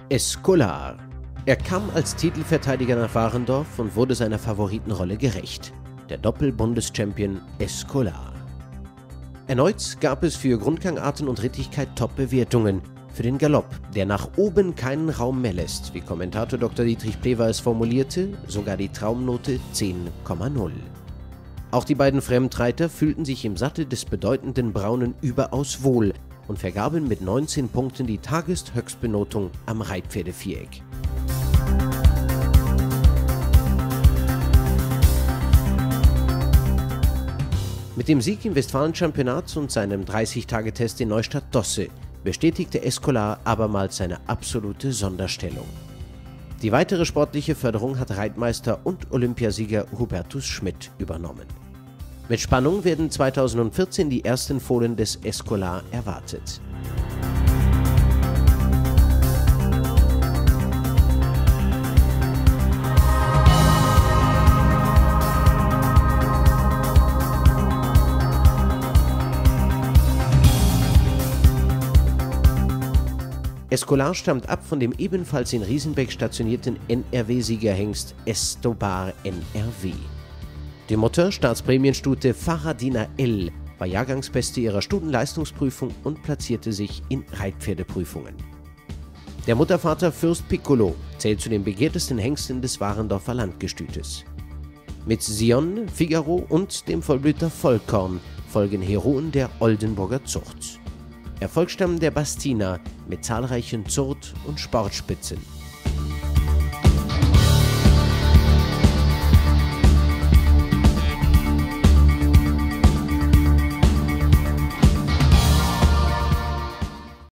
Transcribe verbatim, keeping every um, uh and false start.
Escolar. Er kam als Titelverteidiger nach Warendorf und wurde seiner Favoritenrolle gerecht. Der Doppel-Bundeschampion Escolar. Erneut gab es für Grundgangarten und Rittigkeit Top-Bewertungen. Für den Galopp, der nach oben keinen Raum mehr lässt, wie Kommentator Doktor Dietrich Plewer es formulierte, sogar die Traumnote zehn Komma null. Auch die beiden Fremdreiter fühlten sich im Sattel des bedeutenden Braunen überaus wohl und vergaben mit neunzehn Punkten die Tageshöchstbenotung am Reitpferdeviereck. Mit dem Sieg im Westfalen-Championat und seinem dreißig-Tage-Test in Neustadt-Dosse bestätigte Escolar abermals seine absolute Sonderstellung. Die weitere sportliche Förderung hat Reitmeister und Olympiasieger Hubertus Schmidt übernommen. Mit Spannung werden zweitausendvierzehn die ersten Fohlen des Escolar erwartet. Escolar stammt ab von dem ebenfalls in Riesenbeck stationierten N R W-Siegerhengst Estobar N R W. Die Mutter, Staatsprämienstute Faradina L, war Jahrgangsbeste ihrer Stutenleistungsprüfung und platzierte sich in Reitpferdeprüfungen. Der Muttervater Fürst Piccolo zählt zu den begehrtesten Hengsten des Warendorfer Landgestütes. Mit Sion, Figaro und dem Vollblüter Vollkorn folgen Heroen der Oldenburger Zucht. Erfolgsstamm der Bastina mit zahlreichen Zurt- und Sportspitzen.